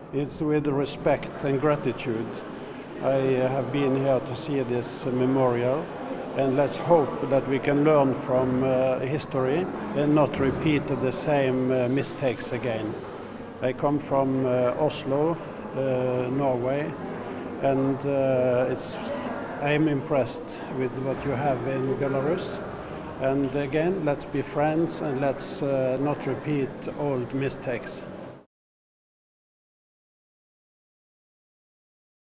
It's with respect and gratitude I have been here to see this memorial, and let's hope that we can learn from history and not repeat the same mistakes again. I come from Oslo, Norway, and I'm impressed with what you have in Belarus. And again, let's be friends and let's not repeat old mistakes.